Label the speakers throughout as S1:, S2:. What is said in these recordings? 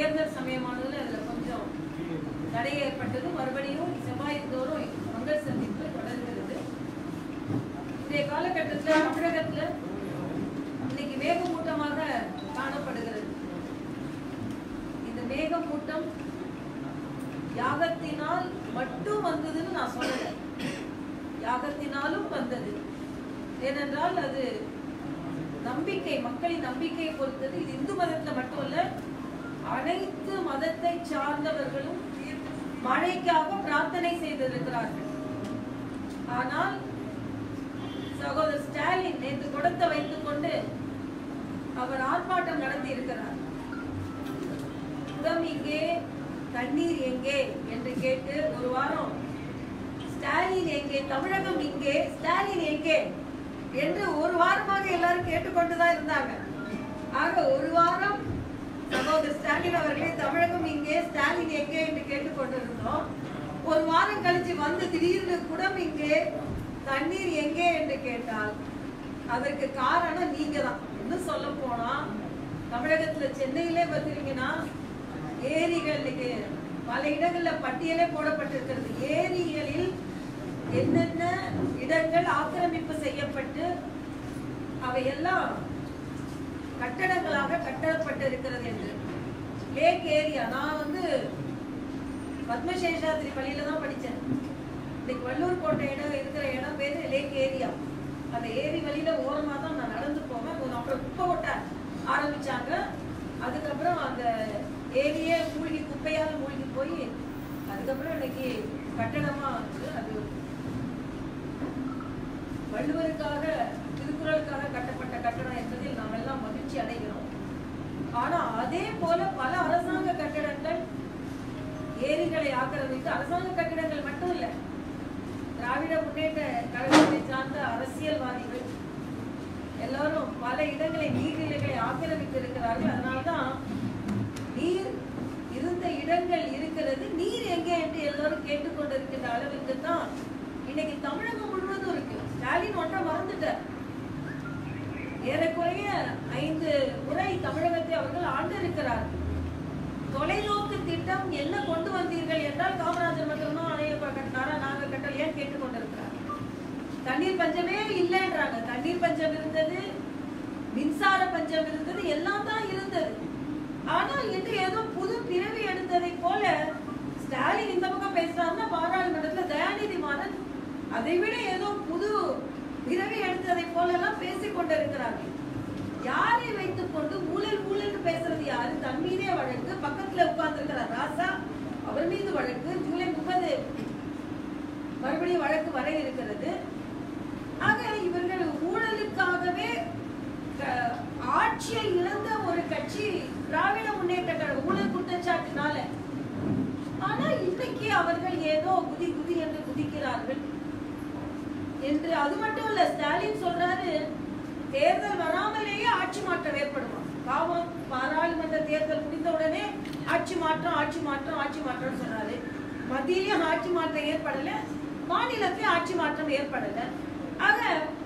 S1: தேர்தல் சமயமானதுல அதுல கொஞ்சம் தடை ஏற்பட்டது. மறுபடியும் செவ்வாய் தோறும் மங்கள் சந்திப்பு தொடர்கிறது. இன்றைய காலகட்டத்தில் தமிழகத்துல இன்னைக்கு மேகமூட்டமாக காணப்படுகிறது. இந்த மேகமூட்டம் யாகத்தினால் மட்டும் வந்ததுன்னு நான் சொல்லல, யாகத்தினாலும் வந்தது. ஏனென்றால் அது நம்பிக்கை, மக்களின் நம்பிக்கையை பொறுத்தது. இது இந்து மதத்துல மட்டும் இல்ல, அனைத்து மதத்தை சார்ந்தவர்களும் மழைக்காக பிரார்த்தனை செய்திருக்கிறார்கள். ஆனால் சகோதரர் ஸ்டாலின் நேற்று குடத்தை வைத்துக் கொண்டு அவர் ஆர்ப்பாட்டம் நடத்தி இருக்கிறார். குடம் இங்கே, தண்ணீர் எங்கே என்று கேட்டு ஒரு வாரம் ஸ்டாலின் எங்கே, தமிழகம் இங்கே, ஸ்டாலின் எங்கே என்று ஒரு வாரமாக எல்லாரும் கேட்டுக்கொண்டுதான் இருந்தாங்க. ஆக ஒரு வாரம் சகோதரர் ஸ்டாலின் அவர்களே தமிழகம் இங்கே, ஸ்டாலின் எங்கே என்று கேட்டுக்கொண்டிருந்தோம். ஒரு வாரம் கழிச்சு வந்து திடீர்னு குடம் இங்கே, தண்ணீர் எங்கே என்று கேட்டால் அதற்கு காரணம் நீங்க தான். இன்னும் சொல்ல போனா தமிழகத்துல சென்னையிலே பார்த்தீங்கன்னா ஏரிகள் பல இடங்கள்ல பட்டியலே போடப்பட்டிருக்கிறது. ஏரிகளில் என்னென்ன இடங்கள் ஆக்கிரமிப்பு செய்யப்பட்டு அவையெல்லாம் கட்டடங்களாக கட்டப்பட்டிருக்கிறது என்று. லேக் ஏரியா, நான் வந்து பத்மசேஷாத்ரி பள்ளியில தான் படிச்சேன். இன்னைக்கு வள்ளூர் கோட்டை இடம் இருக்கிற இடம் பேரு லேக் ஏரியா. அந்த ஏரி வழியில ஓரமா தான் நான் நடந்து போவேன். அப்புறம் குப்பை கொட்ட ஆரம்பிச்சாங்க. அதுக்கப்புறம் அந்த ஏரியே மூழ்கி, குப்பையால் மூழ்கி போய் அதுக்கப்புறம் இன்னைக்கு கட்டடமா வந்து அது வள்ளுவருக்காக, திருக்குறளுக்காக கட்டப்பட்ட கட்டடம் என்பதில் நாம் எல்லாம் மகிழ்ச்சி அடைகிறோம். ஆனா அதே போல பல அரசாங்க கட்டடங்கள் ஏரிகளை ஆக்கிரமித்து, அரசாங்க கட்டடங்கள் மட்டும் இல்ல, திராவிட முன்னேற்ற கழகத்தை சார்ந்த அரசியல்வாதிகள் எல்லாரும் பல இடங்களை, நீர்நிலைகளை ஆக்கிரமித்து இருக்கிறார்கள். அதனால்தான் நீர் இருந்த இடங்கள் இருக்கிறது, நீர் எங்கே என்று எல்லாரும் கேட்டுக்கொண்டிருக்கின்ற அளவுக்கு தான் இன்னைக்கு தமிழகம் முழுவதும் இருக்கு. ஸ்டாலின் ஒன்றை மறந்துட்டார். ஏறக்குறைய 5 முறை தமிழகத்தை அவர்கள் ஆண்டிருக்கிறார்கள். தொலைநோக்கு திட்டம் என்ன கொண்டு வந்தீர்கள் என்றால் காமராஜர் மட்டும்தான் அணைய கட்டினாரா, நாங்க கட்டல் ஏன் கேட்டுக்கொண்டிருக்கிறார். தண்ணீர் பஞ்சமே இல்லைன்றாங்க. தண்ணீர் பஞ்சம் இருந்தது, மின்சார பஞ்சம் இருந்தது, எல்லாம் தான் இருந்தது. ஆனால் இன்று ஏதோ புது பிறவி எடுத்ததை போல ஸ்டாலின் இந்த பக்கம் பேசுறாருன்னா பாராளுமன்றத்துல தயாநிதி மாறன் அதை விட ஏதோ புது பிறவி எடுத்ததை போல எல்லாம் பேசிக் கொண்டிருக்கிறார்கள். யாரை வைத்துக் கொண்டு ஊழல் ஊழல் பேசுறது யாரு? தன் மீதே வழக்கு, பக்கத்துல உட்கார்ந்து இருக்கிறார் ராசா, அவர் மீது வழக்கு. ஜூலை 30 மறுபடியும் வழக்கு வர இருக்கிறது. ஆக இவர்கள் ஊழலுக்காகவே ஆட்சியை இழந்த ஒரு கட்சி திராவிட முன்னேற்ற கழகம், ஊழல் குற்றச்சாட்டினால. ஆனா இன்னைக்கு அவர்கள் ஏதோ குதி குதி என்று குதிக்கிறார்கள் என்று. அது மட்டும் இல்ல, ஸ்டாலின் சொல்றாரு தேர்தல் வராமலேயே ஆட்சி மாற்றம் ஏற்படுமா. பாவம், பாராளுமன்ற தேர்தல் முடிந்த உடனே ஆட்சி மாற்றம் ஆட்சி மாற்றம் ஆட்சி மாற்றம் சொன்னாரு. மத்தியிலும் ஆட்சி மாற்றம் ஏற்படல, மாநிலத்திலும் ஆட்சி மாற்றம் ஏற்படல. ஆக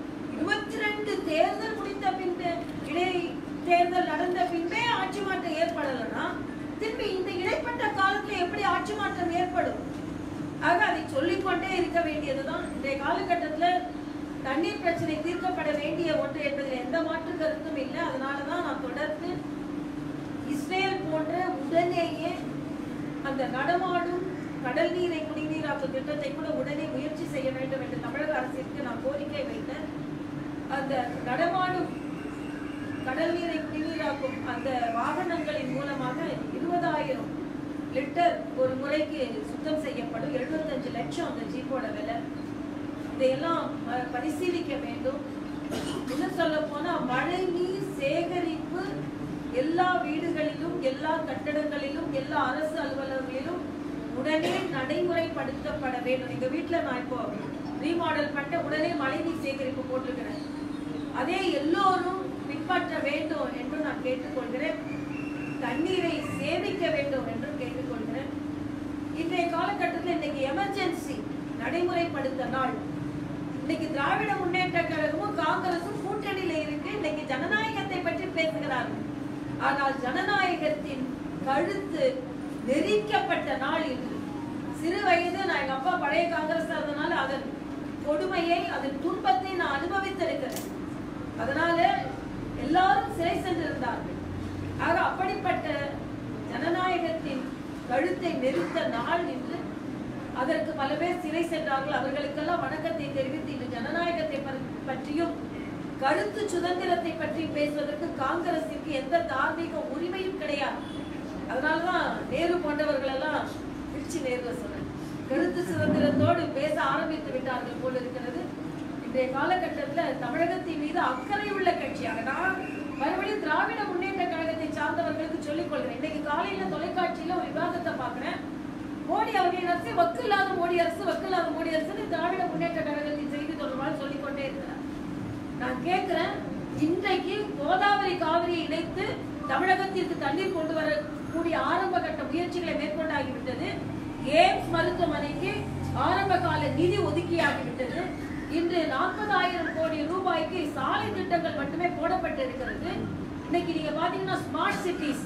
S1: 22 தேர்தல் முடிந்த பின்பு, இடை தேர்தல் நடந்த பின்பே ஆட்சி மாற்றம் ஏற்படலன்னா திரும்பி இந்த இடைப்பட்ட காலத்துல எப்படி ஆட்சி மாற்றம் ஏற்படும்? ஆக அதை சொல்லிக்கொண்டே இருக்க வேண்டியதுதான். இன்றைய காலகட்டத்துல தண்ணீர் பிரச்சனை தீர்க்கப்பட வேண்டிய ஒன்று என்பதில் எந்த மாற்று கருத்தும் இல்லை. அதனாலதான் நான் தொடர்ந்து இஸ்ரேல் போன்ற உடனேயே அந்த நடமாடும் கடல் நீரை குடிநீராக்கும் திட்டத்தை கூட உடனே முயற்சி செய்ய வேண்டும் என்று தமிழக அரசிற்கு நான் கோரிக்கை வைத்தேன். அந்த நடமாடும் கடல் நீரை குடிநீராக்கும் அந்த வாகனங்களின் மூலமாக 20,000 லிட்டர் ஒரு முறைக்கு சுத்தம் செய்யப்படும். 75 லட்சம் அந்த ஜீப்போட விலை. இதையெல்லாம் பரிசீலிக்க வேண்டும். இன்னும் சொல்ல போனா மழை நீர் சேகரிப்பு எல்லா வீடுகளிலும், எல்லா கட்டடங்களிலும், எல்லா அரசு அலுவலகங்களிலும் உடனே நடைமுறைப்படுத்தப்பட வேண்டும். எங்க வீட்டுல நான் இப்போ ரீமாடல் பண்ண உடனே மழைநீர் சேகரிப்பு போட்டிருக்கிறேன். அதே எல்லோரும் பின்பற்ற வேண்டும் என்று நான் கேட்டுக்கொள்கிறேன். தண்ணீரை சேமிக்க வேண்டும் என்று கேட்டுக்கொள்கிறேன். இன்றைய காலகட்டத்தில் இன்னைக்கு எமர்ஜென்சி நடைமுறைப்படுத்த நாள். இன்னைக்கு திராவிட முன்னேற்ற கழகமும் காங்கிரசும் கூட்டணியில இருக்கு. இன்னைக்கு ஜனநாயகத்தை பற்றி பேசுகிறார்கள். ஆனால் ஜனநாயகத்தின் கழுத்து நெரிக்கப்பட்ட நாள் இன்று. சிறு வயது நான் எங்க அப்பா பழைய காங்கிரஸ் இருந்தனால அதன் கொடுமையை அதன் துன்பத்தை நான் அனுபவித்திருக்கிறேன். அதனால எல்லாரும் சிறை சென்றிருந்தார்கள். ஆக அப்படிப்பட்ட ஜனநாயகத்தின் கழுத்தை நெரித்த நாள் என்று அதற்கு பல பேர் சிறை சென்றார்கள். அவர்களுக்கெல்லாம் வணக்கத்தை தெரிவித்து இந்த ஜனநாயகத்தை பற்றியும் கருத்து சுதந்திரத்தை பற்றி பேசுவதற்கு காங்கிரசிற்கு எந்த தார்மீக உரிமையும் கிடையாது. அதனாலதான் நேரு போன்றவர்கள் எல்லாம் திருச்சி நேருல சொன்னேன், கருத்து சுதந்திரத்தோடு பேச ஆரம்பித்து விட்டார்கள் போல இருக்கிறது. இன்றைய காலகட்டத்தில் தமிழகத்தின் மீது அக்கறை உள்ள கட்சியாக நான் மறுபடியும் திராவிட முன்னேற்ற கழகத்தை சார்ந்தவர்களுக்கு சொல்லிக் கொள்கிறேன். இன்னைக்கு காலையில தொலைக்காட்சியில ஒரு விவாதத்தை பார்க்கிறேன். மோடி அவர்களின் அரசு வக்கில்லாத மோடி அரசு, வக்கில்லாத மோடி அரசு திராவிட முன்னேற்ற கழகத்தின் செய்தி தொடர்பாக சொல்லிக் கொண்டே இருக்கிறார். நான் கேட்கிறேன், இன்றைக்கு கோதாவரி காவிரியை இணைத்து தமிழகத்திற்கு தண்ணீர் கொண்டு வரக்கூடிய ஆரம்ப கட்ட முயற்சிகளை மேற்கொண்டாகிவிட்டது. எய்ம்ஸ் மருத்துவமனைக்கு ஆரம்ப கால நிதி ஒதுக்கியாகிவிட்டது. இன்று 40,000 கோடி ரூபாய்க்கு சாலை திட்டங்கள் மட்டுமே போடப்பட்டு இருக்கிறது. இன்னைக்கு நீங்க பாத்தீங்கன்னா ஸ்மார்ட் சிட்டிஸ்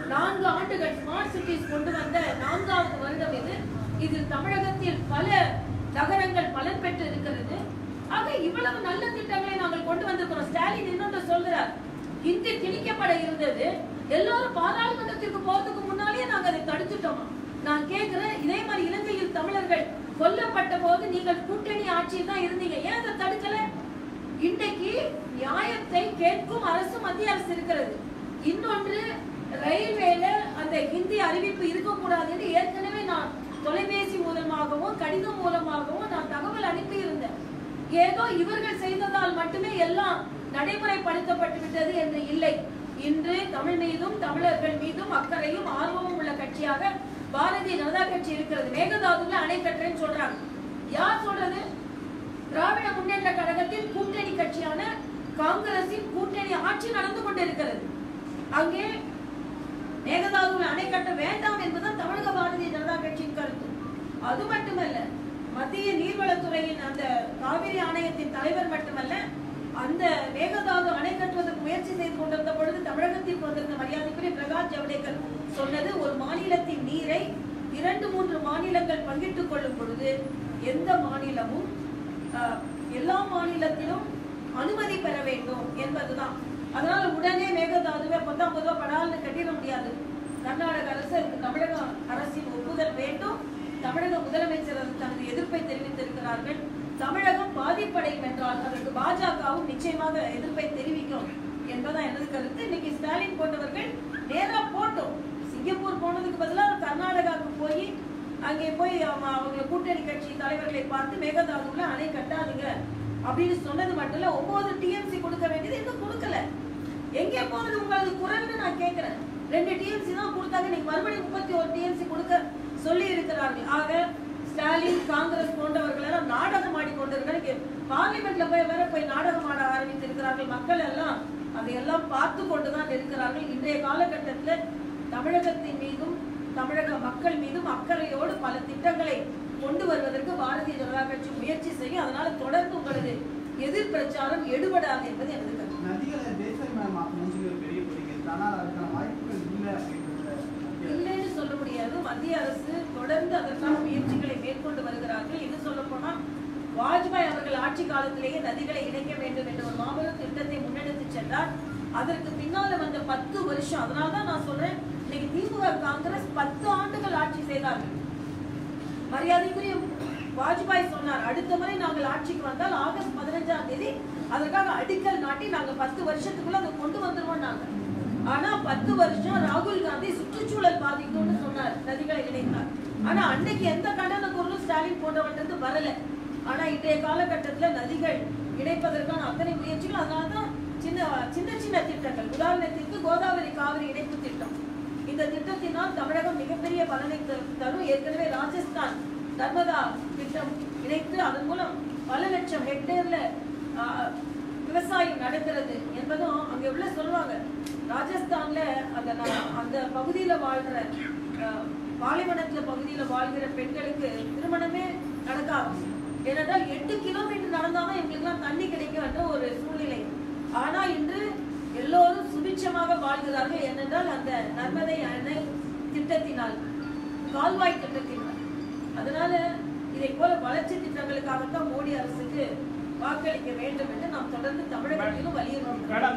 S1: 4 ஆண்டுகள் ஸ்மார்ட் சிட்டிஸ் கொண்டு வந்த 4வது வருடம் இது. இதில் தமிழகத்தில் பல நகரங்கள் பலன் பெற்று இருக்கிறது. ஆக இவ்வளவு நல்ல திட்டங்களை நாங்கள் கொண்டு வந்திருக்கிறோம். ஸ்டாலின் இன்னொன்று சொல்கிறார், இன்று திணிக்கப்பட இருந்தது, எல்லாரும் பாராளுமன்றத்திற்கு போறதுக்கு முன்னாலேயே நாங்க அதை தடுத்துட்டோம். நான் கேட்கிறேன், இதே மாதிரி இலங்கையில் தமிழர்கள் கொல்லப்பட்ட போது நீங்கள் கூட்டணி ஆட்சியில் தான் இருந்தீங்க, ஏன் அதை தடுக்கல? இன்றைக்கு நியாயத்தை கேட்கும் அரசு மத்திய அரசு இருக்கிறது. இன்னொன்று, ரயில்வேல அந்த ஹிந்தி அறிவிப்பு இருக்கக்கூடாது என்று ஏற்கனவே நான் தொலைபேசி மூலமாகவும் கடிதம் மூலமாகவும் நான் தகவல் அனுப்பி இருந்தேன். ஏதோ இவர்கள் செய்ததால் மட்டுமே எல்லாம் நடைமுறைப்படுத்தப்பட்டு விட்டது என்று இல்லை. இன்று தமிழ் மீதும் தமிழர்கள் மீதும் அக்கறையும் ஆர்வமும் உள்ள கட்சியாக பாரதிய ஜனதா கட்சி இருக்கிறது. மேகதாதுல அணை கட்டுறேன்னு சொல்றாங்க. யார் சொல்றது? திராவிட முன்னேற்ற கழகத்தின் கூட்டணி கட்சியான காங்கிரசின் கூட்டணி ஆட்சி நடந்து கொண்டிருக்கிறது. அங்கே மேகதாதுல அணை கட்ட வேண்டாம் என்பதுதான் தமிழக பாரதிய ஜனதா கட்சியின் கருத்து. அது மட்டுமல்ல, மத்திய நீர்வளத்துறையின் அந்த காவிரி ஆணையத்தின் தலைவர் மட்டுமல்ல, அந்த மேகதாது அணை கட்டுவதற்கு முயற்சி செய்து கொண்டிருந்த பொழுது தமிழகத்திற்கு வந்திருந்த மரியாதைக்குரிய பிரகாஷ் ஜவடேகர் சொன்னது, ஒரு மாநிலத்தின் நீரை 2-3 மாநிலங்கள் பங்கிட்டுக் கொள்ளும் பொழுது எந்த மாநிலமும் எல்லா மாநிலத்திலும் அனுமதி பெற வேண்டும் என்பதுதான். அதனால உடனே மேகதாதுவை 19 ரூபாய் படால்னு கட்டிட முடியாது. கர்நாடக அரசு தமிழக அரசின் ஒப்புதல் வேண்டும். தமிழக முதலமைச்சர் தனது எதிர்ப்பை தெரிவித்திருக்கிறார்கள். தமிழகம் பாதிப்படையும் என்றால் அதற்கு பாஜகவும் நிச்சயமாக எதிர்ப்பை தெரிவிக்கும் என்பதான் எனது கருத்து. இன்னைக்கு ஸ்டாலின் போன்றவர்கள் நேரா போட்டோம், சிங்கப்பூர் போனதுக்கு பதிலாக கர்நாடகாவுக்கு போய் அங்கே போய் அவங்க கூட்டணி கட்சி தலைவர்களை பார்த்து மேகதாதுல அணை கட்டாதுங்க அப்படின்னு சொன்னது மட்டும் இல்ல, 9 டிஎம்சி கொடுக்க வேண்டியது இன்னும் கொடுக்கல. எங்கே போனது உங்களது குரல்னு நான் கேட்கிறேன். 2 டிஎம்சி தான் கொடுத்தாங்க, நீங்க மறுபடியும் 31 டிஎம்சி கொடுக்க சொல்லி இருக்கிறார்கள். ஆக ஸ்டாலின் காங்கிரஸ் போன்றவர்கள் எல்லாம் நாடகம் ஆடிக்கொண்டிருக்கிறார்கள். பார்லிமெண்ட்ல போய் நாடகம் ஆட ஆரம்பித்திருக்கிறார்கள். மக்கள் எல்லாம் அதையெல்லாம் பார்த்து கொண்டுதான் இருக்கிறார்கள். இன்றைய காலகட்டத்தில் தமிழகத்தின் மீதும் தமிழக மக்கள் மீதும் அக்கறையோடு பல திட்டங்களை கொண்டு வருவதற்கு பாரதிய ஜனதா கட்சி முயற்சி செய்யும். அதனால தொடர்ந்து உங்களது எதிர் பிரச்சாரம் எடுபடாது என்பது எனது கருத்து. இல்லைன்னு சொல்ல முடியாது. மத்திய அரசு தொடர்ந்து அதற்கான முயற்சிகளை மேற்கொண்டு வருகிறார்கள். இது சொல்ல போனா வாஜ்பாய் அவர்கள் ஆட்சி காலத்திலேயே நதிகளை இணைக்க வேண்டும் என்ற ஒரு மாபெரும் திட்டத்தை முன்னெடுத்து சென்றார். அதற்கு பின்னால வந்த 10 வருஷம், அதனால்தான் நான் சொல்றேன், இன்னைக்கு திமுக காங்கிரஸ் 10 ஆண்டுகள் ஆட்சி செய்தார்கள். மரியாதைக்குரிய வாஜ்பாய் சொன்னார், அடுத்த முறை நாங்கள் ஆட்சிக்கு வந்தால் ஆகஸ்ட் 15ஆம் தேதி அதற்காக அடிக்கல் நாட்டி நாங்க 10 வருஷத்துக்குள்ள அதை கொண்டு வந்துருவோம் நாங்க. ஆனா 10 வருஷம் ராகுல் காந்தி சுற்றுச்சூழல் பாதிக்கும்னு சொன்னார், நதிகளை இணைத்தார். ஆனா அன்னைக்கு எந்த கண்டன குரலும் ஸ்டாலின் போன்றவற்றிலிருந்து வரல. ஆனா இன்றைய காலகட்டத்துல நதிகள் இணைப்பதற்கான அத்தனை முயற்சிகள், அதனால்தான் சின்ன சின்ன திட்டங்கள், உதாரணத்திற்கு கோதாவரி காவிரி இணைப்பு திட்டம். இந்த திட்டத்தினால் தமிழகம் மிகப்பெரிய பலனை தரும். ஏற்கனவே ராஜஸ்தான் நர்மதா திட்டம் இணைத்து அதன் மூலம் பல லட்சம் ஹெக்டேர்ல விவசாயம் நடக்கிறது என்பதும் அங்க உள்ள சொல்லுவாங்க. ராஜஸ்தான்ல அந்த பகுதியில வாழ்ற பாலைவனத்துல பகுதியில வாழ்கிற பெண்களுக்கு திருமணமே நடக்காது. ஏனென்றால் 8 கிலோமீட்டர் நடந்தாலும் எங்களுக்கு எல்லாம் தண்ணி கிடைக்கும் என்ற ஒரு சூழ்நிலை. ஆனா இன்று எல்லோரும் சுபிட்சமாக வாழ்கிறார்கள். ஏனென்றால் அந்த நர்மதை அணை திட்டத்தினால், கால்வாய் திட்டத்தினால். அதனால இதை போல வளர்ச்சி திட்டங்களுக்காகத்தான் மோடி அரசுக்கு வாக்களிக்க வேண்டும் என்று நாம் தொடர்ந்து தமிழகத்திலும் வலியுறுத்துறோம்.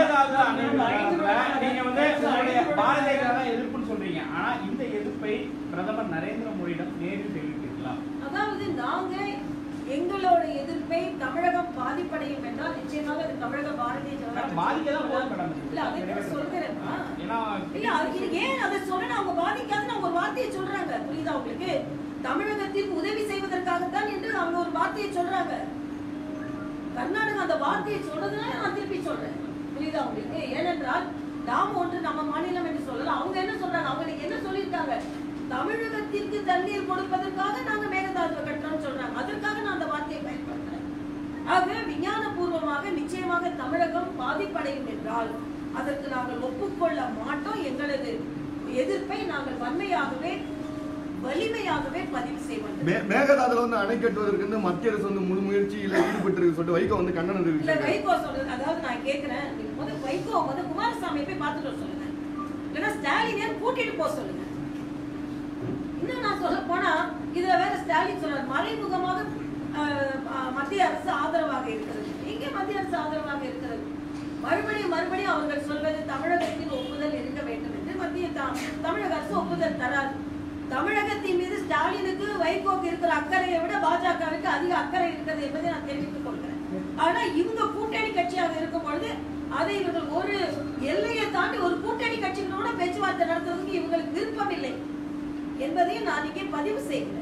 S2: எதிர்ப்புன்னு சொல்றீங்க, ஆனா இந்த எதிர்ப்பை பிரதமர் நரேந்திர மோடியிடம் நேரில் தெரிவிக்கலாம். அதாவது
S1: நாங்க எங்களோட எதிர்ப்பை தமிழகம் பாதிப்படையும் என்றால் நிச்சயமாக அது தமிழக பாரதிய ஜனதா சொல்கிறேன். ஏன் அதை சொல்றேன், அவங்க பாதிக்காதுன்னு அவங்க ஒரு வார்த்தையை சொல்றாங்க. புரியுதா உங்களுக்கு? தமிழகத்திற்கு உதவி செய்வதற்காகத்தான் என்று அவங்க ஒரு வார்த்தையை சொல்றாங்க. கர்நாடகா அந்த வார்த்தையை சொல்றதுனால நான் திருப்பி சொல்றேன். புரியுதா உங்களுக்கு? ஏனென்றால் நாம ஒன்று நம்ம மாநிலம் என்று சொல்லலாம். அவங்க என்ன சொல்றாங்க, அவங்க என்ன சொல்லியிருக்காங்க, தமிழகத்திற்கு தண்ணீர் கொடுப்பதற்காக நாங்க மேகதாதுவை கட்டுறோம்னு சொல்றாங்க. அதற்காக நான் அந்த வார்த்தையை பயன்படுத்துறேன். ஆக விஞ்ஞான பூர்வமாக நிச்சயமாக தமிழகம் பாதிப்படையும் என்றால் அதற்கு நாங்கள் ஒப்புக்கொள்ள மாட்டோம். எங்களது எதிர்ப்பை நாங்கள் வன்மையாகவே வலிமையாகவே பதிவு செய்வோம்.
S3: மேகதாதுல வந்து அணை கட்டுவதற்கு மத்திய அரசு வந்து முழு முயற்சியில் ஈடுபட்டு சொல்லிட்டு வைகோ வந்து கண்டனம் தெரிவித்தார்.
S1: வைகோ சொல்றது, அதாவது நான் கேட்கிறேன், வைகோ வந்து குமாரசாமி போய் பார்த்துட்டு சொல்லுங்க, இல்லைன்னா ஸ்டாலினே கூட்டிட்டு போக சொல்லுங்க. இன்னும் நான் சொல்ல போனா இதுல வேற ஸ்டாலின் சொல்றாரு மறைமுகமாக மத்திய அரசு ஆதரவாக இருக்கிறது. எங்க மத்திய அரசு ஆதரவாக இருக்கிறது? மறுபடியும் அவர்கள் சொல்வது தமிழகத்தில் ஒப்புதல் இருக்க வேண்டும் என்று மத்திய தமிழக அரசு ஒப்புதல் தராது. தமிழகத்தின் மீது ஸ்டாலினுக்கு வைகோக்கு இருக்கிற அக்கறையை விட பாஜகவுக்கு அதிக அக்கறை இருக்கிறது என்பதை நான் தெரிவித்துக் கொள்கிறேன். ஆனா இவங்க கூட்டணி கட்சியாக இருக்கும் பொழுது அதை இவர்கள் ஒரு எல்லையை தாண்டி ஒரு கூட்டணி கட்சிகளோட பேச்சுவார்த்தை நடத்துவதற்கு இவங்களுக்கு விருப்பம் இல்லை என்பதையும் நான் இங்கே பதிவு செய்கிறேன்.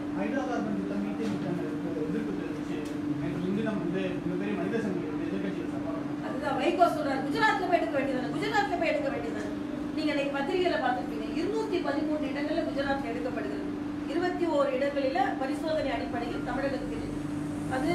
S1: அதுதான் வைகோ சொல்றாரு, குஜராத்ல போய் எடுக்க வேண்டியதானே. நீங்க பத்திரிகையில பார்த்திருப்பீங்க, 213 இடங்கள்ல குஜராத் எடுக்கப்படுகிறது. 21 இடங்களில பரிசோதனை அடிப்படையில் தமிழகத்தில் அது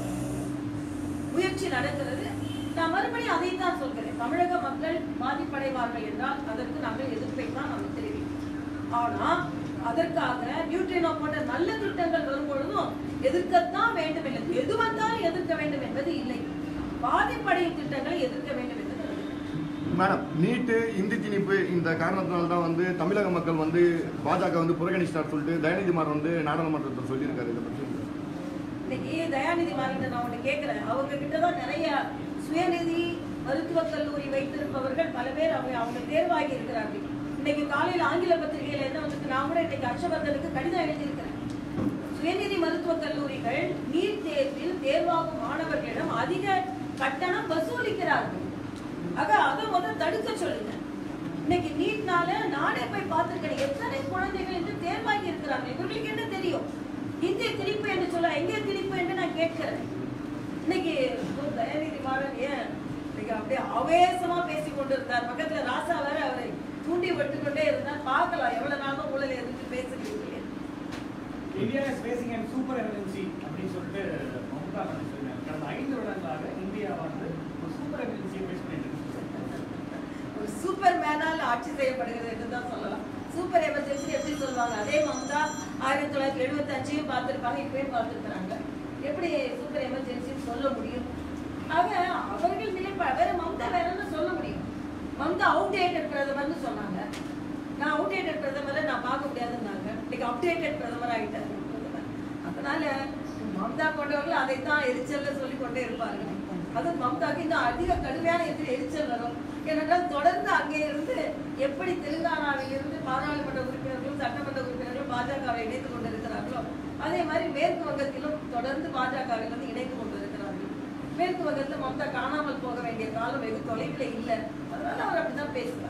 S1: முயற்சி நடக்கிறது. நான் மறுபடியும் அதைத்தான் சொல்கிறேன், தமிழக மக்கள் பாதிப்படைவார்கள் என்றால் அதற்கு நாங்கள் எதிர்ப்பை தான் நாங்கள் தெரிவிக்கிறோம். ஆனா அதற்காக நியூட்ரினோ போன்ற நல்ல திட்டங்கள் வரும்பொழுதும் எதிர்க்கத்தான் வேண்டும் இல்லை, எது வந்தாலும் எதிர்க்க வேண்டும் என்பது இல்லை. பாதிப்படையும் திட்டங்களை எதிர்க்க வேண்டும்.
S3: மேடம், நீட்டு இந்தி திணிப்பு இந்த காரணத்தினால்தான் வந்து தமிழக மக்கள் வந்து பாஜக வந்து புறக்கணிச்சார் சொல்லிட்டு தயாநிதி மாறன் வந்து நாடாளுமன்றத்தில் சொல்லியிருக்காரு. இதை பற்றி
S1: இன்னைக்கு தயாநிதி மாறன் நான் ஒண்ணு கேட்கிறேன், அவங்க கிட்டதான் நிறைய சுயநிதி மருத்துவக் கல்லூரி வைத்திருப்பவர்கள் பல பேர் அவங்க தேர்வாகி இருக்கிறார்கள். இன்னைக்கு காலையில் ஆங்கில பத்திரிகையில என்ன வந்து நான் கூட இன்னைக்கு ஹர்ஷவர்தனுக்கு கடிதம் எழுதியிருக்கிறேன். சுயநிதி மருத்துவக் கல்லூரிகள் நீட் தேர்வில் தேர்வாகும் மாணவர்களிடம் அதிக கட்டணம் வசூலிக்கிறார்கள். ஆக அதை முதல் தடுக்க சொல்லுங்க. இன்னைக்கு நீட்னால நானே போய் பார்த்திருக்கேன், எத்தனை குழந்தைகள் என்று தேர்வாகி இருக்கிறார்கள். இவர்களுக்கு என்ன தெரியும்? இந்திய திணிப்பு என்று சொல்ல, எங்கே திணிப்பு என்று நான் கேட்கிறேன். இன்னைக்கு தயாநிதி மாறன் ஏன் இன்னைக்கு அப்படியே ஆவேசமா பேசி கொண்டிருந்தார். பக்கத்துல ராசா வேற அவரை தூண்டி விட்டுக்கொண்டே இருந்தார். பார்க்கலாம் எவ்வளவு நாளும் ஊழல் எதிர்த்து பேசுகிறீர்கள்.
S2: India is facing a super emergency அப்படின்னு சொல்லிட்டு மம்தா சொல்றாங்க. கடந்த 5 வருடங்களாக இந்தியா வந்து ஒரு சூப்பர் எமர்ஜென்சியை ஃபேஸ் பண்ணிட்டு இருக்கு.
S1: ஒரு சூப்பர் மேனால் ஆட்சி செய்யப்படுகிறது என்று தான் சொல்லலாம். சூப்பர் எமர்ஜென்சி எப்படி சொல்லுவாங்க? அதே மம்தா 1975 பார்த்திருப்பாங்க, இப்பயும் பார்த்திருக்கிறாங்க. எப்படி சூப்பர் எமர்ஜென்சின்னு சொல்ல முடியும்? ஆக அவர்கள் நிலைப்பாடு வேற, மம்தா வேறன்னு சொல்ல முடியும். மம்தா அவுடேட்டட் பிரதமர்னு சொன்னாங்க. நான் அவுடேட்டட் பிரதமரை நான் பார்க்க முடியாதுன்னாங்க. இன்னைக்கு அப்டேட்டட் பிரதமர் ஆகிட்டாரு பிரதமர். அதனால மம்தா கொண்டவர்கள் அதைத்தான் எரிச்சல்ல சொல்லிக் கொண்டே இருப்பார்கள். அது மம்தாக்கு இன்னும் அதிக கடுமையான எரிச்சல் வரும். ஏனென்றால் தொடர்ந்து அங்கே இருந்து எப்படி தெலுங்கானாவில் இருந்து பாராளுமன்ற உறுப்பினர்களும் சட்டமன்ற உறுப்பினர்களும் பாஜகவை இணைத்துக் கொண்டிருக்கிறார்களோ அதே மாதிரி மேற்கு வங்கத்திலும் தொடர்ந்து பாஜகவில் வந்து இணைத்துக் கொண்டிருக்கிறார்கள். மேற்கு வங்கத்தில் மம்தா காணாமல் போக வேண்டிய காலம் வெகு தொலைவில் இல்லை. அதனால அவர் அப்படிதான் பேசுறார்.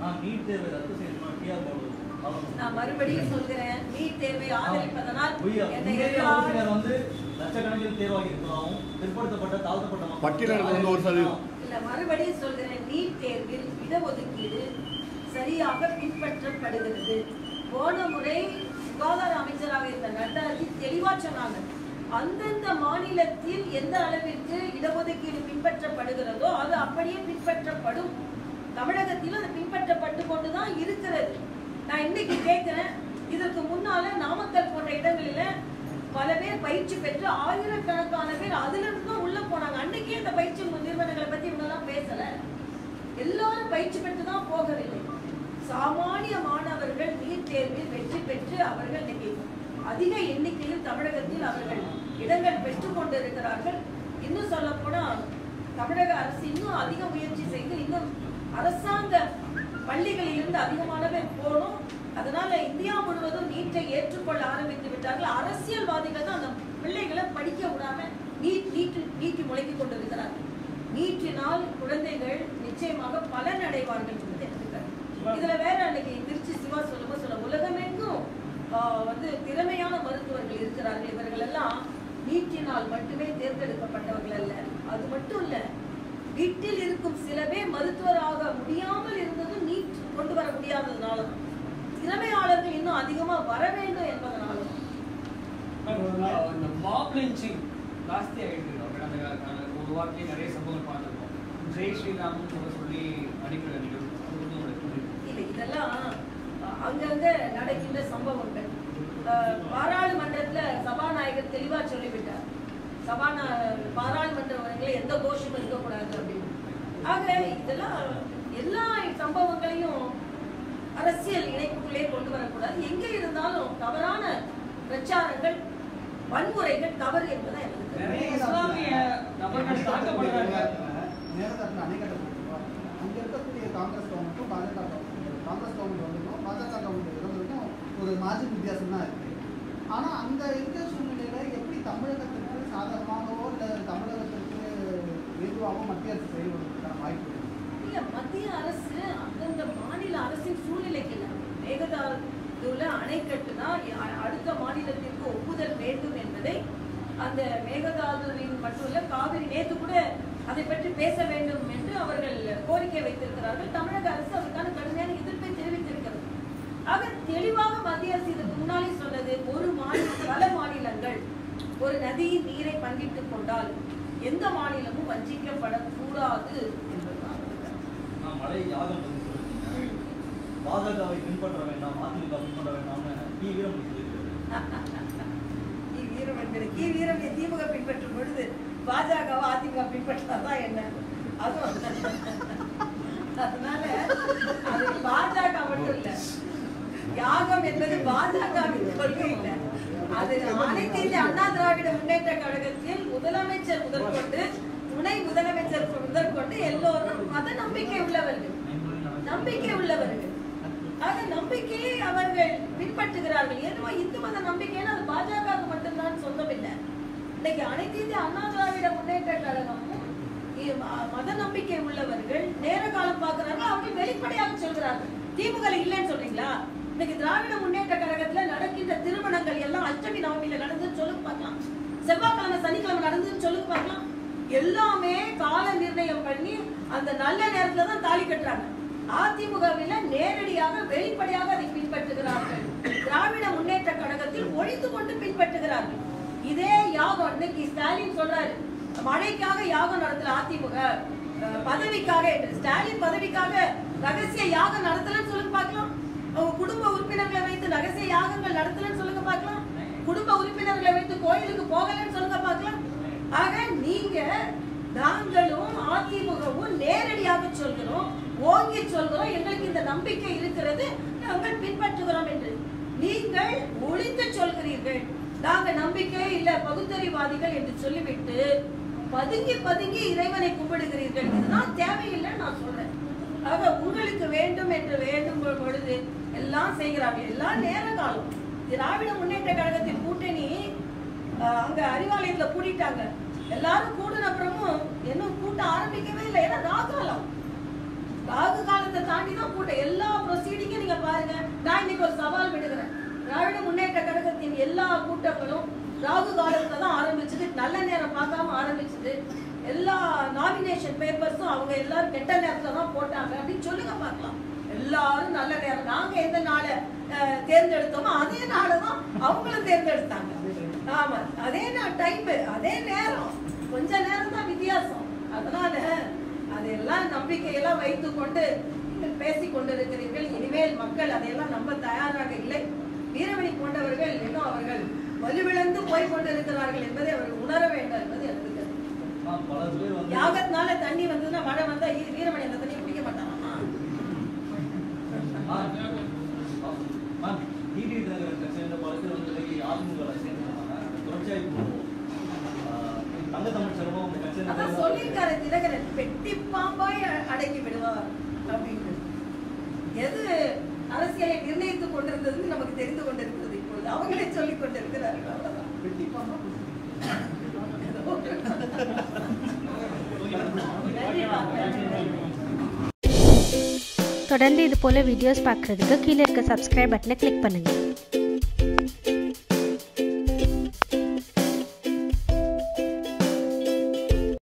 S1: நான் மறுபடியும் சொல்கிறேன், நீட் தேர்வை ஆதரிப்பதனால் மறுபடியும் சொல்கிறேன், நீட் தேர்வில் இடஒதுக்கீடு சரியாக பின்பற்றப்படுகிறது. போன முறை சுகாதார அமைச்சராக இருந்த நட்டாஜி தெளிவா சொன்னாங்க, அந்தந்த மாநிலத்தில் எந்த அளவிற்கு இடஒதுக்கீடு பின்பற்றப்படுகிறதோ அது அப்படியே பின்பற்றப்படும். தமிழகத்திலும் அது பின்பற்றப்பட்டு கொண்டுதான் இருக்கிறது. நான் இன்னைக்கு கேட்கிறேன், இதற்கு முன்னால நாமக்கல் போன்ற இடங்களில பல பேர் பயிற்சி பெற்று ஆயிரக்கணக்கான பேர் அதுல இருந்து உள்ள போனாங்க. அன்னைக்கே இந்த பயிற்சி நிறுவனங்களை பத்தி இவங்க எல்லாம் பேசல. எல்லாரும் பயிற்சி பெற்று தான் போகவில்லை. சாமானிய மாணவர்கள் நீட் தேர்வில் வெற்றி பெற்று அவர்கள் இன்னைக்கு அதிக எண்ணிக்கையில் தமிழகத்தில் அவர்கள் இடங்கள் பெற்றுக் கொண்டிருக்கிறார்கள். இன்னும் சொல்ல போனா தமிழக அரசு இன்னும் அதிக முயற்சி செய்து இன்னும் அரசாங்க பள்ளிகளிலிருந்து அதிகமானவர் போகணும். அதனால இந்தியா முழுவதும் நீட்டை ஏற்றுக்கொள்ள ஆரம்பித்து விட்டார்கள். அரசியல்வாதிகள் தான் அந்த பிள்ளைகளை படிக்க விடாம நீட்டி முளைக்கி கொண்டிருக்கிறார்கள். நீட்டினால் குழந்தைகள் நிச்சயமாக பலன் அடைவார்கள் என்பதை எடுத்துக்கிறார். இதுல வேற அன்னைக்கு திருச்சி சிவா சொல்ல உலகமெங்கும் திறமையான மருத்துவர்கள் இருக்கிறார்கள். இவர்கள் எல்லாம் நீட்டினால் மட்டுமே தேர்ந்தெடுக்கப்பட்டவர்கள் அல்ல. அது மட்டும் இல்ல, வீட்டில் இருக்கும் சிலவே மருத்துவராக முடியாமல் இருந்ததும் நீட் கொண்டு வர முடியாததுனால திறமையாளர்கள் இன்னும் அதிகமா வர வேண்டும் என்பதனாலும்
S2: இந்த மாப் லிஞ்சிங் ஜாஸ்தி ஆயிட்டு ஒரு வாரத்திலே நிறைய சம்பவங்கள் பார்த்துருக்கோம். ஜெய் ஸ்ரீராம் சொல்லி அடிக்கிற நிகழ்வு
S1: இல்லை, இதெல்லாம் அங்கங்க நடக்கின்ற சம்பவங்கள். பாராளுமன்றத்துல சபாநாயகர் தெளிவா சொல்லிவிட்டார், பாராளுமன்றங்களை எந்த கோஷமும் இருக்கக்கூடாது அப்படின்னு. ஆக இதெல்லாம் எல்லா சம்பவங்களையும் அரசியல் இணைப்புக்குள்ளே கொண்டு வரக்கூடாது. எங்க இருந்தாலும் தவறான பிரச்சாரங்கள், வன்முறைகள் தவறு என்பதை
S4: அங்க இருக்கக்கூடிய காங்கிரஸ் கவர்மெண்ட்டும் காங்கிரஸ் கவர்மெண்ட் வந்துடும், பாஜக கவர்மெண்ட் இருந்ததுக்கும் ஒரு மார்ஜின் வித்தியாசம் தான் இருக்கு. ஆனா அங்க இருக்கிற சூழ்நிலையில எப்படி தமிழகத்திற்கு சாதகமாகவோ இல்ல தமிழகத்திற்கு எதுவாகவோ மத்திய அரசு செயல்படுவதற்கான வாய்ப்பு
S1: இல்ல. மத்திய அரசு அந்தந்த மாநில அரசின் சூழ்நிலைக்கு இல்லை. மேகதாதுல அணை கட்டுனா அடுத்த மாநிலத்திற்கு ஒப்புதல் வேண்டும் என்பதை அந்த மேகதாதுவின் மட்டும் இல்ல, காவிரி நேற்று கூட அதை பற்றி பேச வேண்டும் என்று அவர்கள் கோரிக்கை வைத்திருக்கிறார்கள். தமிழக அரசு அதற்கான கடுமையான எதிர்ப்பை தெரிவித்திருக்கிறது. ஆக தெளிவாக மத்திய அரசு இதுக்கு முன்னாலே சொன்னது, ஒரு பல மாநிலங்கள் ஒரு நதியின் நீரை பங்கிட்டுக் கொண்டால் எந்த மாநிலமும் வஞ்சிக்கப்படக்கூடாது என்பதுதான்.
S5: மழை யாகம் பாஜகவை பின்பற்ற வேண்டாம், அதிமுக பின்பற்ற வேண்டாம்னு கி வீரம்
S1: கி வீரம் திமுக பின்பற்றும் பொழுது பாஜகவை அதிமுக பின்பற்றாதான் என்ன? அதுவும் அதனால அது பாஜக மட்டும் இல்ல, யாகம் என்பது பாஜகவின் கொள்கை இல்லை. அது அனைத்து இந்திய அண்ணா திராவிட முன்னேற்ற கழகத்தில் முதலமைச்சர் முதற்கொண்டு துணை முதலமைச்சர் முதற்கொண்டு எல்லோரும் மத நம்பிக்கை உள்ளவர்கள். ஆக நம்பிக்கையை அவர்கள் பின்பற்றுகிறார்கள். ஏன்னா இந்து மத நம்பிக்கைன்னு அது பாஜகவுக்கு மட்டும்தான் சொந்தம் இல்லை. இன்னைக்கு அனைத்து இந்திய அண்ணா திராவிட முன்னேற்ற கழகமும் மத நம்பிக்கை உள்ளவர்கள் நேர காலம் பார்க்கிறார்கள். அவர்கள் வெளிப்படையாக சொல்கிறார்கள். திமுக இல்லைன்னு சொல்றீங்களா? இன்னைக்கு திராவிட முன்னேற்ற கழகத்துல நடக்கின்ற திருமணங்கள் எல்லாம் அஷ்டமி நவமியில நடந்துன்னு சொல்லுங்க பார்க்கலாம், செவ்வாய்க்கிழமை சனிக்கிழமை நடந்துன்னு சொல்லுங்க பார்க்கலாம். எல்லாமே கால நிர்ணயம் பண்ணி அந்த நல்ல நேரத்துல தான் தாலி கட்டுறாங்க. அதிமுகவில நேரடியாக வெளிப்படையாக அதை பின்பற்றுகிறார்கள். திராவிட முன்னேற்ற கழகத்தில் ஒழித்து கொண்டு பின்பற்றுகிறார்கள். இதே யாகம் இன்னைக்கு ஸ்டாலின் சொல்றாரு, மழைக்காக யாகம் நடத்தல அதிமுக, பதவிக்காக என்று. ஸ்டாலின் பதவிக்காக ரகசிய யாகம் நடத்தலன்னு சொல்லுங்க பார்க்கலாம். அவங்க குடும்ப உறுப்பினர்களை வைத்து ரகசிய யாகங்கள் நடத்தலன்னு சொல்லுங்க பார்க்கலாம். குடும்ப உறுப்பினர்களை வைத்து கோயிலுக்கு போகலன்னு சொல்லுங்க பார்க்கலாம். ஆக நீங்க நாங்களும் அதிமுகவும் நேரடியாக சொல்கிறோம், ஓங்கி சொல்கிறோம், எங்களுக்கு இந்த நம்பிக்கை இருக்கிறது, நாங்கள் பின்பற்றுகிறோம் என்று. நீங்கள் ஒளித்து சொல்கிறீர்கள், நாங்க நம்பிக்கை இல்ல பகுத்தறிவாதிகள் என்று சொல்லிவிட்டு பதுங்கி பதுங்கி இறைவனை கும்பிடுகிறீர்கள். இதுதான் தேவையில்லை நான் சொல்றேன். ஆக உங்களுக்கு வேண்டும் என்று வேண்டும் பொழுது எல்லாம் செய்கிறார்கள். எல்லாம் நேர காலம். திராவிட முன்னேற்ற கழகத்தின் கூட்டணி அங்க அறிவாலயத்துல கூட்டிட்டாங்க. எல்லாரும் கூட்டின அப்புறமும் இன்னும் கூட்ட ஆரம்பிக்கவே இல்லை. ஏன்னா ராகு காலத்தை தாண்டி தான் கூட்டம். எல்லா ப்ரொசீடிங்கும் நீங்க பாருங்க. நான் இன்னைக்கு ஒரு சவால் விடுகிறேன். திராவிட முன்னேற்ற கழகத்தின் எல்லா கூட்டங்களும் ராகு காலத்துல தான் ஆரம்பிச்சது. நல்ல நேரம் பார்க்காம ஆரம்பிச்சது. எல்லா நாமினேஷன் பேப்பர்ஸும் அவங்க எல்லாரும் கெட்ட நேரத்துல தான் போட்டாங்க அப்படின்னு சொல்லுங்க பார்க்கலாம். எல்லாரும் நல்ல நேரம், நாங்க எந்த நாளை தேர்ந்தெடுத்தோமோ அதே நாளைதான் அவங்களும் தேர்ந்தெடுத்தாங்க. ஆமா, அதே டைம், அதே நேரம், கொஞ்ச நேரம் தான் வித்தியாசம். அதனால அதையெல்லாம் நம்பிக்கையெல்லாம் வைத்துக் கொண்டு நீங்கள் பேசிக் கொண்டிருக்கிறீர்கள். இனிமேல் மக்கள் அதையெல்லாம் நம்ப தயாராக இல்லை. வீரமணி போன்றவர்கள் இன்னும் அவர்கள் வலுவிழந்து போய் கொண்டிருக்கிறார்கள் என்பதை அவர்கள் உணர வேண்டும் என்பது எனக்கு. யாகத்தினால தண்ணி வந்ததுன்னா மழை வந்தா வீரமணி அந்த தண்ணியை குடிக்க மாட்டாங்க.
S5: மேம் டிடி தினகரன் சேர்ந்த பல பேர் வந்து அதிமுக சேர்ந்தாங்க தொடர்ச்சியாக இப்போ தங்க தமிழ் செல்வம் அவங்க கட்சியில்
S1: அதான் சொல்லியிருக்காரு தினகரன், வெட்டி பாம்பாய் அடக்கி விடுவார் அப்படின்னு. எது அரசியலை நிர்ணயித்துக் கொண்டிருந்தது நமக்கு தெரிந்து கொண்டிருக்கிறது. இப்பொழுது அவங்களே சொல்லிக் கொண்டிருக்கிறார்கள். அவ்வளவுதான்.
S4: வெட்டி பாம்பா
S6: தொடர்ந்து இது போல வீடியோஸ் பார்க்குறதுக்கு கீழே இருக்க சப்ஸ்கிரைப் பட்டனை கிளிக் பண்ணுங்கள்.